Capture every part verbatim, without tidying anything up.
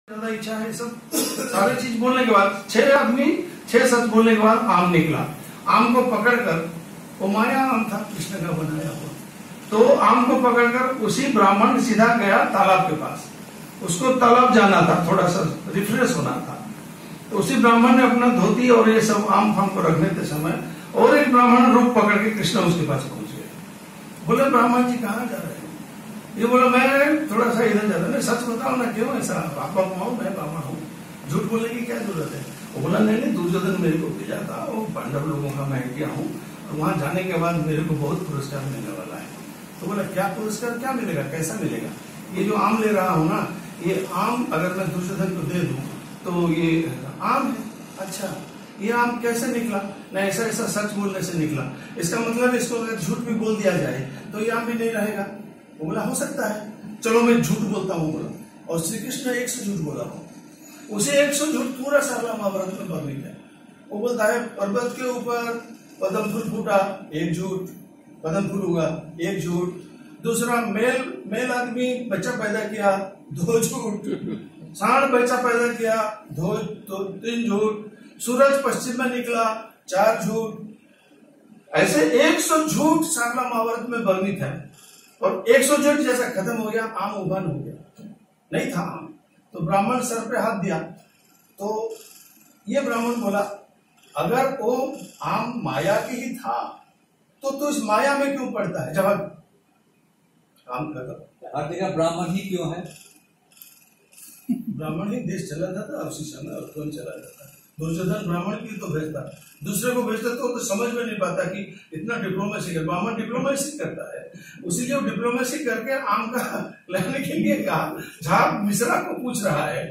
ज्यादा इच्छा है। सब सारे चीज बोलने के बाद छह आदमी छह सच बोलने के बाद आम निकला। आम को पकड़कर, वो माया आम था कृष्ण का बनाया हुआ, तो आम को पकड़कर उसी ब्राह्मण सीधा गया तालाब के पास। उसको तालाब जाना था, थोड़ा सा रिफ्रेश होना था। तो उसी ब्राह्मण ने अपना धोती और ये सब आम फाम को रखने के समय और एक ब्राह्मण रूप पकड़ के कृष्ण उसके पास पहुंच गए। बोले ब्राह्मण जी कहाँ जा रहे हैं? ये बोला मैं थोड़ा सा इधर जाता है। सच बताओ ना, क्यों ऐसा? आप बाबा मैं ब्राह्मण हूँ, झूठ बोलने की क्या जरूरत है? वो बोला नहीं नहीं, दुर्योधन मेरे को भेजा था, वो पांडव लोगों का मैं किया हूँ, और वहां जाने के बाद मेरे को बहुत पुरस्कार मिलने वाला है। तो बोला क्या पुरस्कार, क्या मिलेगा, कैसा मिलेगा? ये जो आम ले रहा हूँ ना, ये आम अगर मैं दुर्योधन को दे दूं तो ये आम है। अच्छा, ये आम कैसे निकला? ना ऐसा ऐसा सच बोलने से निकला। इसका मतलब इसको अगर झूठ भी बोल दिया जाए तो ये आम भी नहीं रहेगा। वो बोला हो सकता है, चलो मैं झूठ बोलता हूँ बोला। और श्री कृष्ण एक सौ झूठ बोला हो, उसे एक सौ झूठ पूरा सारा महाभारत में वर्णित है। वो बोलता है पर्वत के ऊपर पद्म फूल फूटा, एक झूठ, पद्म फूल हुआ, एक झूठ। दूसरा मेल मेल आदमी बच्चा पैदा किया, दो झूठ। सांड बच्चा पैदा किया, दो तो तीन झूठ। सूरज पश्चिम में निकला, चार झूठ। ऐसे एक सौ झूठ सारा महाभारत में वर्णित है। और एक सौ झूठ जैसा खत्म हो गया, आम उभन हो गया, नहीं था आम। तो ब्राह्मण सर पे हाथ दिया। तो ये ब्राह्मण बोला अगर वो आम माया की ही था तो तू इस माया में क्यों पड़ता है? जवाब आम खत्म। हर जगह ब्राह्मण ही क्यों है? ब्राह्मण ही देश चला जाता उसी समय, और कौन चला जाता? दुर्योधन ब्राह्मण की तो भेजता, दूसरे को भेजता तो, तो समझ में नहीं पाता कि इतना डिप्लोमेसी कर। ब्राह्मण डिप्लोमेसी करता है, उसी जो डिप्लोमेसी करके आम का लेने के लिए कहा। झाप मिश्रा को पूछ रहा है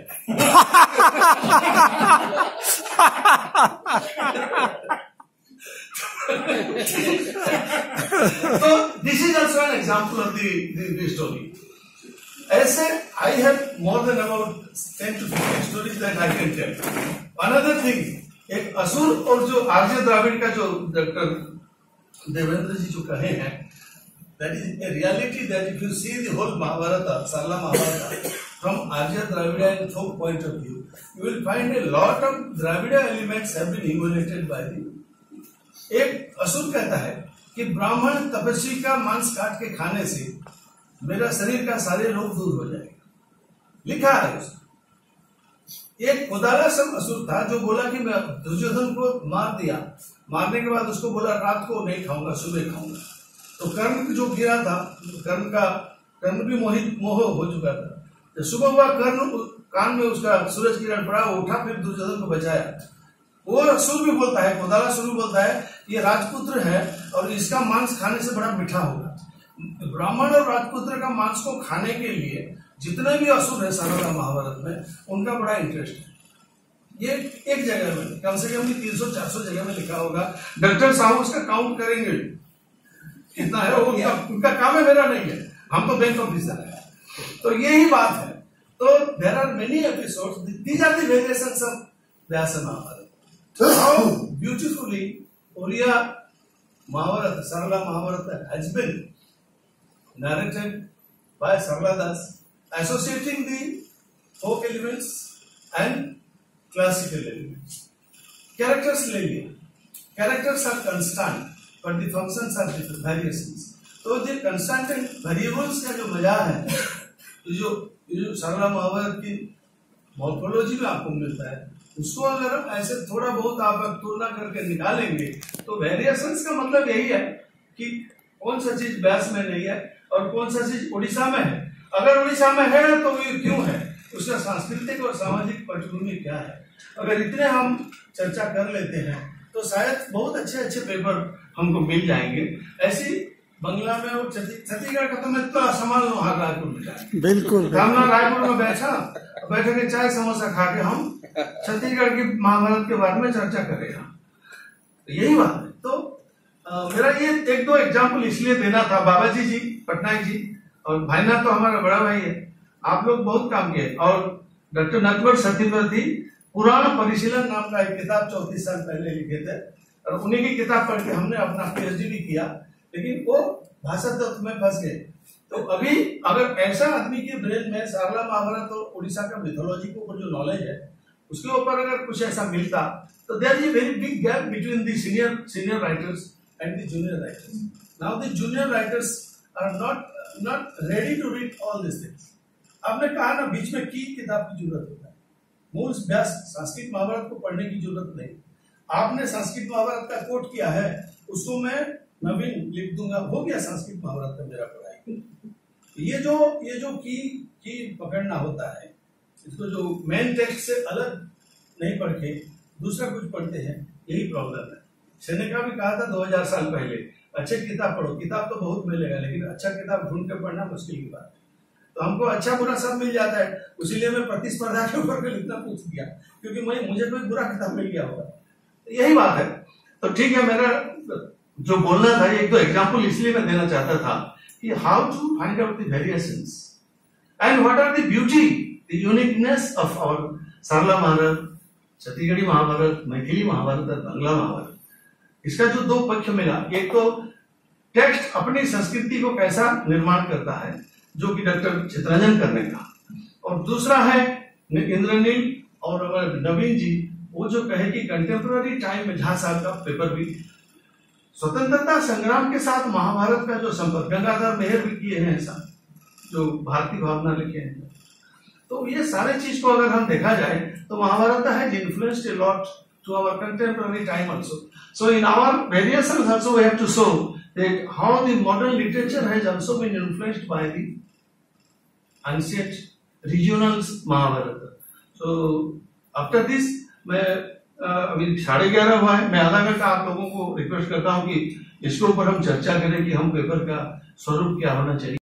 तो this is also an example of the story. ऐसे I have more than about ten to fifteen stories that I can tell. Another thing, एक असुर और जो आर्य द्राविड़ का जो डॉक्टर देवेंद्र जी जो कहे हैं, that is a reality that if you see the whole Mahabharata, साला Mahabharata from Arya Dravida and folk point of view, you will find a lot of Dravida elements have been emulated by the। एक असुर कहता है कि ब्राह्मण तपस्वी का मांस काट के खाने से मेरा शरीर का सारे रोग दूर हो जाएगा, लिखा है उसने। एक उदारा सब असुर था जो बोला कि मैं दुर्योधन को मार दिया, मारने के बाद उसको बोला रात को नहीं खाऊंगा, सुबह खाऊंगा। तो कर्ण जो गिरा था, कर्ण का कर्ण भी मोहित मोह हो चुका था। जब सुबह हुआ, कर्ण कान में उसका सूरज किरण पड़ा, वो उठा, फिर दुर्योधन को बचाया। वो असुर भी बोलता है, उदारा असुर भी बोलता है ये राजपुत्र है और इसका मांस खाने से बड़ा मीठा होगा। ब्राह्मण और राजपुत्र का मांस को खाने के लिए जितने भी असुर है सारा महाभारत में, उनका बड़ा इंटरेस्ट है। ये एक जगह में कम से कम तीन सौ चार सौ जगह में लिखा होगा। डॉक्टर साहब उसका काउंट करेंगे कितना है, वो उनका, उनका काम है, मेरा नहीं है, हम तो बैंक ऑफिसर है। तो यही बात है। तो there are many episodes, these are the variations of Vyasa Mahabharata. How beautifully Oriya Mahabharata, Sarala Mahabharata has been narrated by Sarla Das, associating the folk elements and classical elements. Characters ले लिया, characters are constant, but the functions are different, variations. तो जो constant and variables का जो मजा है, जो जो सरला महाभारत की मॉर्फोलॉजी में आपको मिलता है, उसको अगर हम ऐसे थोड़ा बहुत आप तुलना करके निकालेंगे तो वेरिएशंस का मतलब यही है कि कौन सा चीज व्यास में नहीं है और कौन सा चीज उड़ीसा में है। अगर उड़ीसा में है तो ये क्यों है, उसका सांस्कृतिक और सामाजिक पृष्ठभूमि क्या है। अगर इतने हम चर्चा कर लेते हैं तो शायद बहुत अच्छे अच्छे पेपर हमको मिल जाएंगे। ऐसी बंगला में और छत्तीसगढ़ का तो मैं इतना संभाल लूँ, हाँ रायपुर में जाए बिल्कुल, हमने रायपुर में बैठा बैठे के चाय समोसा खा के हम छत्तीसगढ़ की महाभारत के बारे में चर्चा करेगा, यही बात है। तो आ, मेरा ये एक दो एग्जाम्पल इसलिए देना था। बाबा जी जी पटनायक जी और भाईनाथ तो हमारा बड़ा भाई है, आप लोग बहुत काम किए। और डॉक्टर नटवर सत्यव्रती पुराण परिशीलन नाम का एक किताब चौतीस साल पहले लिखे थे, और उन्हीं की किताब पढ़ के हमने अपना पीएचडी भी किया, लेकिन वो भाषा तत्व में फंस गए। तो अभी अगर ऐसा आदमी के ब्रेन में सारला महाभारत और उड़ीसा का मिथोलॉजी के ऊपर जो नॉलेज है उसके ऊपर अगर कुछ ऐसा मिलता तो there is a very big gap between the senior senior writers and the junior writers. Now the junior writers are not not ready to read all this things. आपने कहा ना बीच में की किताब की जरूरत होता है. मूल व्यास संस्कृत महाभारत को पढ़ने की जरूरत नहीं. आपने संस्कृत महाभारत का कोट किया है उसको मैं नवीन लिख दूंगा, हो गया संस्कृत महाभारत का मेरा पढ़ाई. ये जो ये जो की की पकड़ना होता है, इसको जो मेन टेक्स्ट से अलग नहीं पढ़ के दूसरा कुछ पढ़ते हैं, यही प्रॉब्लम है. सेनेका भी कहा था दो हज़ार साल पहले अच्छे किताब पढ़ो. किताब तो बहुत मिलेगा लेकिन अच्छा किताब ढूंढ के पढ़ना मुश्किल की बात है. तो हमको अच्छा बुरा सब मिल जाता है, इसीलिए मैं प्रतिस्पर्धा के ऊपर लिखना पूछ दिया क्योंकि मैं मुझे कोई बुरा किताब मिल गया होगा. तो यही बात है. तो ठीक है, मेरा जो बोलना था एक दो एग्जाम्पल इसलिए मैं देना चाहता था कि how to find out the variations and what are the beauty the uniqueness of our Sarala Mahabharat, Chhattisgarhi Mahabharat, Maithili Mahabharat और बांग्ला महाभारत. इसका जो दो पक्ष मिला, एक तो टेक्स्ट अपनी संस्कृति को कैसा निर्माण करता है जो कि डॉक्टर चितरंजन करने का, और दूसरा है इंद्रनील और नवीन जी वो जो कहे कि कंटेम्पररी टाइम में झा साहब का पेपर भी स्वतंत्रता संग्राम के साथ महाभारत का जो संपर्क, गंगाधर मेहर भी किए हैं ऐसा, जो भारतीय भावना लिखे हैं. तो ये सारे चीज को अगर हम देखा जाए तो Mahabharat has influenced a lot to our contemporary time also. So in our variations also we have to show that how the modern literature has also been influenced by the ancient regional Mahabharata. So after this मैं अभी साढ़े ग्यारह हुआ है, मैं आधा घंटा आप लोगों को रिक्वेस्ट करता हूँ कि इसके ऊपर हम चर्चा करें कि हम पेपर का स्वरूप क्या होना चाहिए.